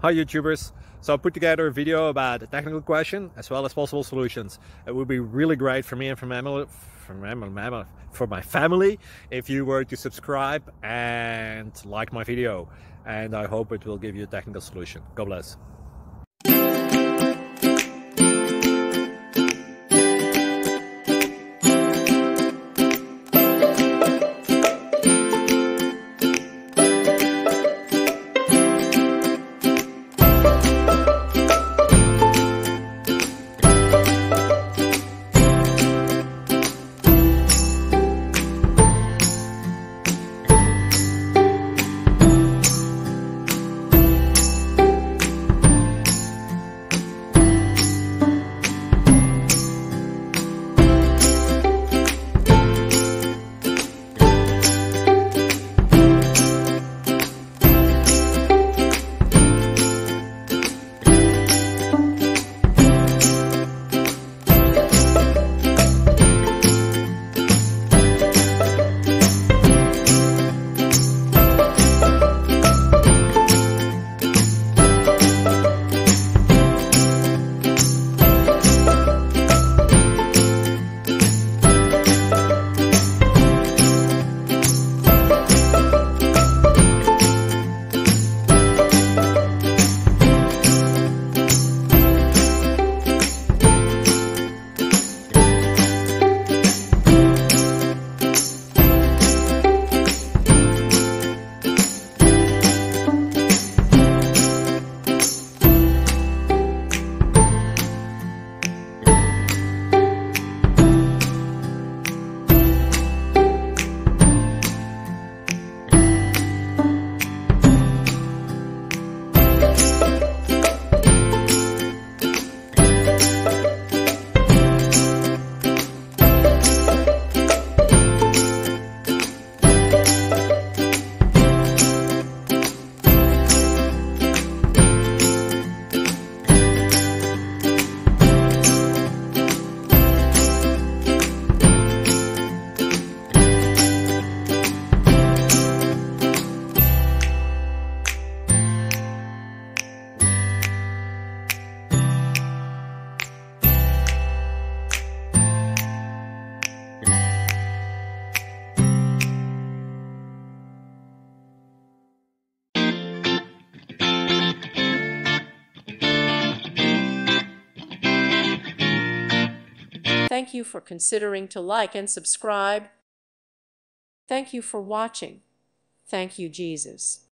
Hi YouTubers! So I put together a video about a technical question as well as possible solutions. It would be really great for me and for my family if you were to subscribe and like my video, and I hope it will give you a technical solution. God bless. Thank you for considering to like and subscribe. Thank you for watching. Thank you, Jesus.